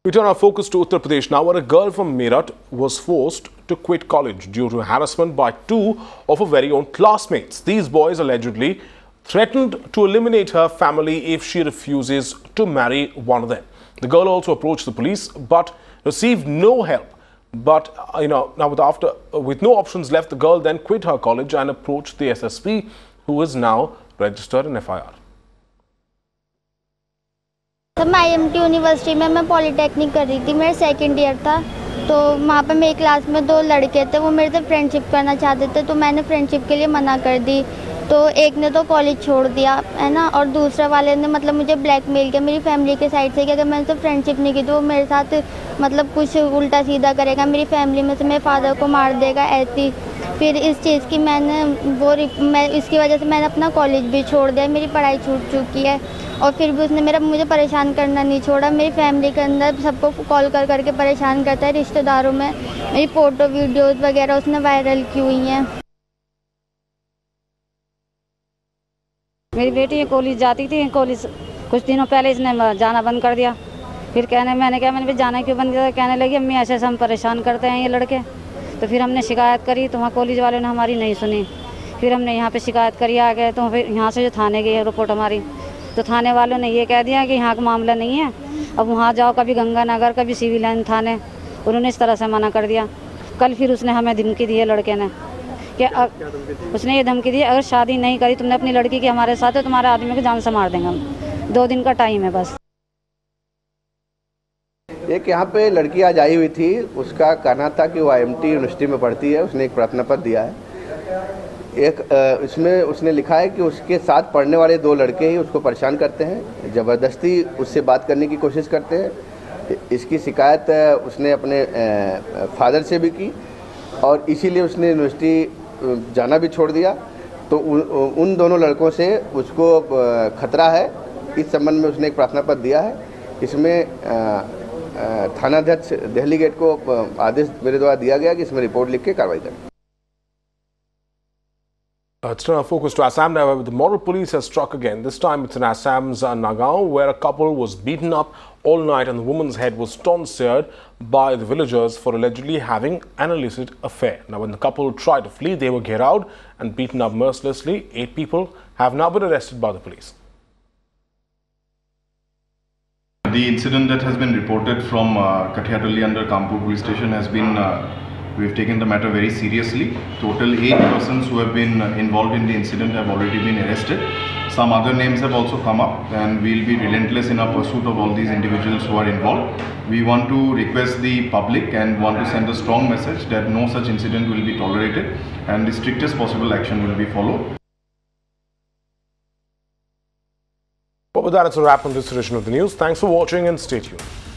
We turn our focus to Uttar Pradesh now, where a girl from Meerut was forced to quit college due to harassment by two of her very own classmates. These boys allegedly threatened to eliminate her family if she refuses to marry one of them. The girl also approached the police but received no help. But with no options left, the girl then quit her college and approached the SSP, who is now registered in FIR. तब मैं IMT university में मैं polytechnic कर रही थी। मेरा second year था, तो वहाँ पे मेरी क्लास में दो लड़के थे, वो मेरे से फ्रेंडशिप करना चाहते थे, तो मैंने फ्रेंडशिप के लिए मना कर दी। तो एक ने तो कॉलेज छोड़ दिया है ना, और दूसरा वाले ने मुझे ब्लैकमेल किया मेरी फैमिली के साइड से कि अगर मैंने तो फ्रेंडशिप नहीं की तो वो मेरे साथ कुछ उल्टा सीधा करेगा, मेरी फैमिली में से मेरे फादर को मार देगा ऐसी। फिर इस चीज़ की इसकी वजह से मैंने अपना कॉलेज भी छोड़ दिया, मेरी पढ़ाई छूट चुकी है। और फिर भी उसने मुझे परेशान करना नहीं छोड़ा। मेरी फैमिली के अंदर सबको कॉल कर करके परेशान करता है, रिश्तेदारों में मेरी फ़ोटो वीडियोस वगैरह उसने वायरल की हुई हैं। मेरी बेटी कॉलेज जाती थी, कॉलेज कुछ दिनों पहले इसने जाना बंद कर दिया। फिर मैंने भी जाना क्यों बंद किया? कहने लगी अम्मी ऐसे हम परेशान करते हैं ये लड़के। तो फिर हमने शिकायत करी तो वहाँ कॉलेज वालों ने हमारी नहीं सुनी। फिर हमने यहाँ पे शिकायत करी आ गए, तो फिर यहाँ से जो थाने गई रिपोर्ट हमारी, तो थाने वालों ने ये कह दिया कि यहाँ का मामला नहीं है, अब वहाँ जाओ, कभी गंगानगर कभी सिविल लाइन थाने, उन्होंने इस तरह से मना कर दिया। कल फिर उसने हमें धमकी दी है लड़के ने कि उसने ये धमकी दी अगर शादी नहीं करी तुमने अपनी लड़की की हमारे साथ है तुम्हारे आदमी को जान से मार देंगे हम। 2 दिन का टाइम है बस। एक यहाँ पे लड़की आज आई हुई थी, उसका कहना था कि वो IMT यूनिवर्सिटी में पढ़ती है, उसने एक प्रार्थना पत्र दिया है। इसमें उसने लिखा है कि उसके साथ पढ़ने वाले 2 लड़के ही उसको परेशान करते हैं, ज़बरदस्ती उससे बात करने की कोशिश करते हैं। इसकी शिकायत उसने अपने फादर से भी की और इसीलिए उसने यूनिवर्सिटी जाना भी छोड़ दिया। तो उन दोनों लड़कों से उसको खतरा है, इस संबंध में उसने एक प्रार्थना पत्र दिया है। इसमें थानाध्यक्ष दिल्ली गेट को आदेश मेरे द्वारा दिया गया कि इसमें रिपोर्ट लिख के कार्रवाई करें। Let's turn our focus to Assam now, where the Model Police has struck again. This time it's in Assam's Nagaon, where a couple was beaten up all night and the woman's head was tonsured by the villagers for allegedly having an illicit affair. Now, when the couple tried to flee, they were gheraoed and beaten up mercilessly. 8 people have now been arrested by the police. The incident that has been reported from Kathiatulli under Kanpur police station has been we've taken the matter very seriously. Total 8 persons who have been involved in the incident have already been arrested. Some other names have also come up, and we'll be relentless in our pursuit of all these individuals who are involved. We want to request the public and want to send a strong message that no such incident will be tolerated and the strictest possible action will be followed. Well, with that, it's a wrap on this edition of the news. Thanks for watching and stay tuned.